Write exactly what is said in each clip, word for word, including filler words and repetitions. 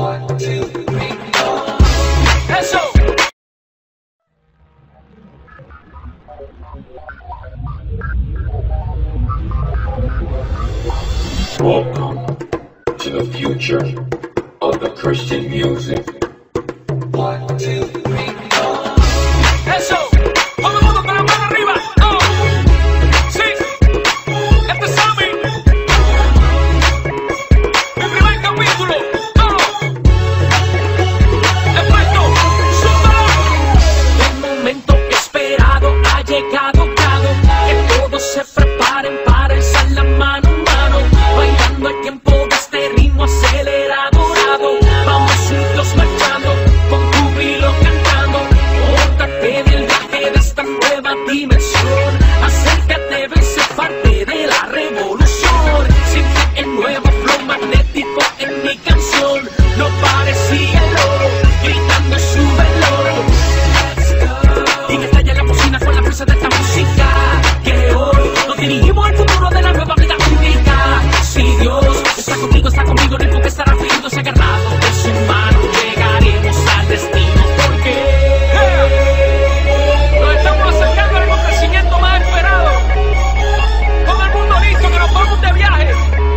One, two, three, go. Eso. Welcome to the future of the Christian music. One, two, three, go. Eso. Todo el mundo con la mano arriba. Oh. Sí. Este es Sammy. Mi primer capítulo. Oh. Efecto. Súbalo. El momento esperado ha llegado, dado. Que todos se preparen para alzar la mano en mano. Bailando el tiempo de este ritmo acelerado. Vamos juntos marchando, con júbilo cantando. Móntate del viaje de esta nueva dimensión. Acércate, ven, sé parte de la revolución. Siente el nuevo flow magnético en mi canción. No parecía el oro, gritando sube el oro. Y que estalla la bocina con la fuerza de esta música. Que hoy nos dirigimos al futuro de la nueva vida única. Si Dios está contigo, está conmigo, no hay por qué estar afligiéndose agarrado de su mano. Llegaremos al destino porque nos estamos acercando al acontecimiento más esperado. Todo el mundo listo, que nos vamos de viaje.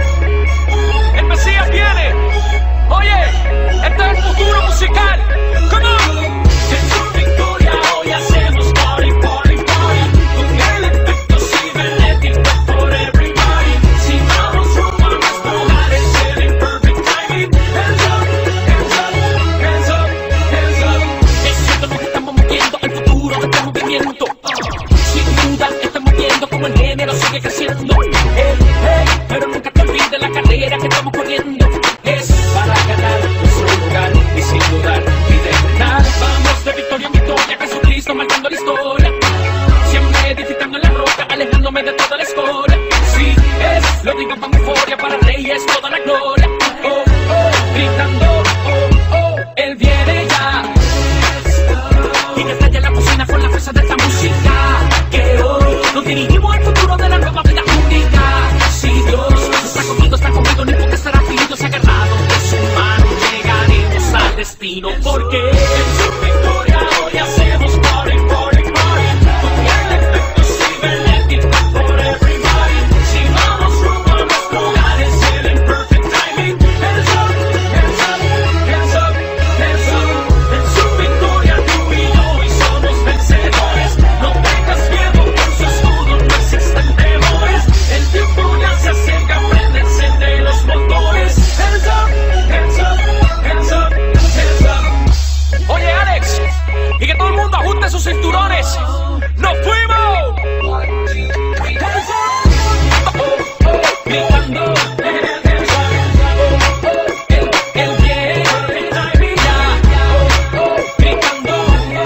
El Mesías viene. Oye, este es el futuro musical. Come on. En su victoria hoy hacemos party, party, party. Con el efecto cibernético por everybody. Si vamos rumbo a nuestro hogar es el imperfect timing. Hands up, hands up, hands up, hands up. Es cierto lo que estamos moviendo, el futuro de este movimiento. Sin duda estamos viendo como el género sigue creciendo. Hey, hey, pero nunca te olvides la carrera que estamos corriendo. Es para ganar nuestro lugar y sin dudar ni de frenar. Vamos de victoria en victoria, Jesucristo marcando la historia. Siempre edificando en la roca, alejándome de toda la escoria. Sí, es, lo digo con euforia, para reyes toda la gloria. Oh, oh, gritando, oh, oh, Él viene ya. Y que estalla la bocina con la fuerza de esta música. Que hoy nos dirigimos al futuro de la nueva vida única. Si Dios está conmigo, está conmigo, no importa estar afligido, se agarrado de su mano. Llegaremos al destino porque en su victoria hoy hacemos party, party, party. Con el efecto cibernético por everybody. Si vamos rumbo a nuestro hogar es el imperfect timing. Hands up, hands up, hands up, hands up. En su victoria tú y yo hoy somos vencedores. No tengas miedo, con su escudo no existen temores. El tiempo ya se acerca, prende, encende los motores. Hands up, hands up, hands up, hands up. Oye, Alex, y que todo el mundo ajuste sus cinturones. ¡Nos fuimos! One, two, three, hands up. Oh, oh, gritando. Hands up. Oh, oh, él, él viene ya. Oh, oh, gritando.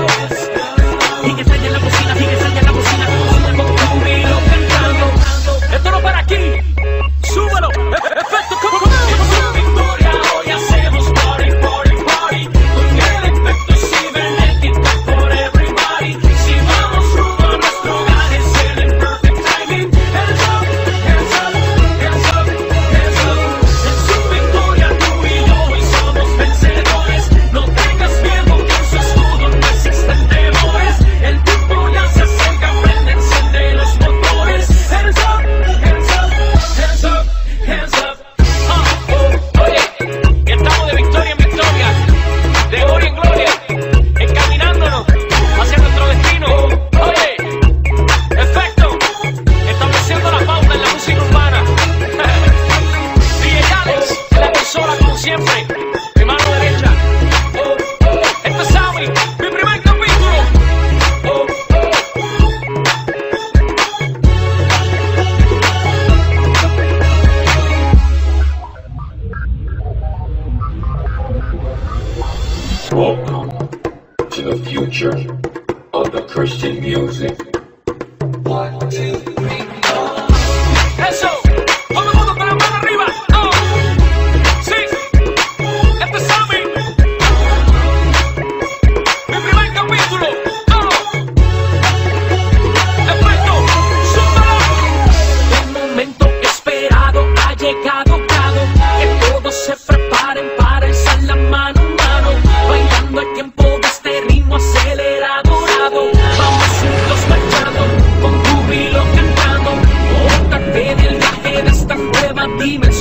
Y que salga la bocina, y que salga la bocina. Con júbilo cantando. Esto no para aquí. Súbelo. Efecto como como. En su victoria hoy hacemos party, party, party. Con el efecto cibernético por everybody. Si vamos rumbo a nuestro hogar es el imperfect timing. Hands up, hands up, hands up, hands up. En su victoria tú y yo hoy somos vencedores. No tengas miedo, que en su escudo no existen temores. El tiempo ya se acerca, prende, encende los motores. Hands up, hands up, hands up, hands up. Ah, oh, oye, que estamos de victoria en victoria, de gloria en gloria, encaminándonos hacia nuestro destino. Oye, efecto, estableciendo la pauta en la música urbana. D J Alex, en la consola como siempre, mi mano derecha. Oh, oh, este es Sammy, mi primer capítulo. Oh, oh. Welcome to the future of the Christian music. One, two, three, go. Eso. Todo el mundo con la mano arriba. Oh. Sí. Este es Sammy. Mi primer capítulo. Oh. Efecto. Súbelo. El momento esperado ha llegado, dado. Que todos se preparen para alzar la mano en mano, bailando el tiempo de este ritmo acelerado. Vamos juntos marchando, con júbilo cantando, móntate en el viaje de esta nueva dimensión.